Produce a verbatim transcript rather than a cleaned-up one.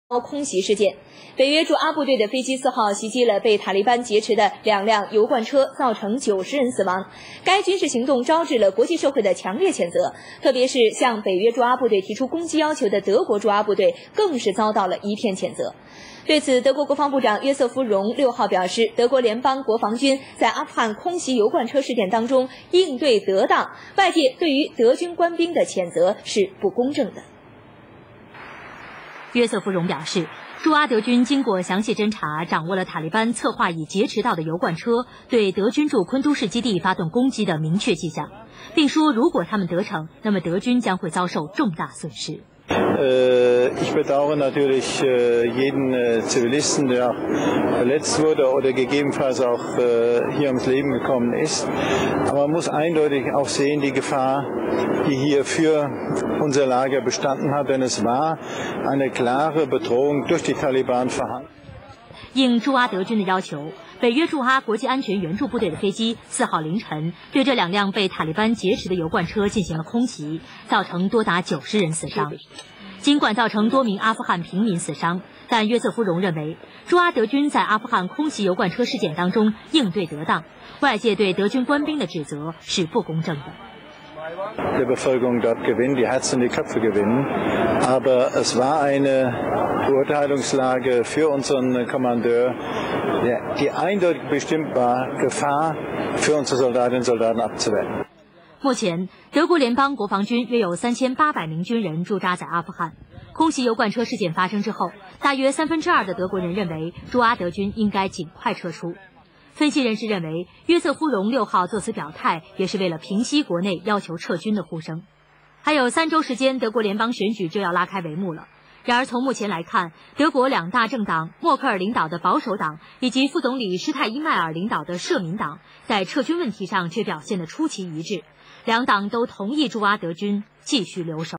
空袭事件，北约驻阿部队的飞机四号袭击了被塔利班劫持的两辆油罐车，造成九十人死亡。该军事行动招致了国际社会的强烈谴责，特别是向北约驻阿部队提出攻击要求的德国驻阿部队，更是遭到了一片谴责。对此，德国国防部长约瑟夫·荣六号表示，德国联邦国防军在阿富汗空袭油罐车事件当中应对得当，外界对于德军官兵的谴责是不公正的。 约瑟夫·荣表示，驻阿德军经过详细侦查，掌握了塔利班策划以劫持到的油罐车对德军驻昆都士基地发动攻击的明确迹象，并说，如果他们得逞，那么德军将会遭受重大损失。 Äh, ich bedauere natürlich äh, jeden äh, Zivilisten, der verletzt wurde oder gegebenenfalls auch äh, hier ums Leben gekommen ist. Aber man muss eindeutig auch sehen, die Gefahr, die hier für unser Lager bestanden hat, denn es war eine klare Bedrohung durch die Taliban vorhanden. 应驻阿德军的要求，北约驻阿国际安全援助部队的飞机四号凌晨对这两辆被塔利班劫持的油罐车进行了空袭，造成多达九十人死伤。尽管造成多名阿富汗平民死伤，但约瑟夫·荣认为，驻阿德军在阿富汗空袭油罐车事件当中应对得当，外界对德军官兵的指责是不公正的。 Der Bevölkerung dort gewinnen, die Herzen, die Köpfe gewinnen. Aber es war eine Beurteilungslage für unseren Kommandeur, die eindeutig bestimmt war, Gefahr für unsere Soldatinnen und Soldaten abzuwenden. 目前，德国联邦国防军约有三千八百名军人驻扎在阿富汗。空袭油罐车事件发生之后，大约三分之二的德国人认为驻阿德军应该尽快撤出。分析人士认为，约瑟夫·荣六号作此表态，也是为了平息国内要求撤军的呼声。还有三周时间，德国联邦选举就要拉开帷幕了。然而，从目前来看，德国两大政党默克尔领导的保守党以及副总理施泰因迈尔领导的社民党在撤军问题上却表现得出奇一致，两党都同意驻阿德军继续留守。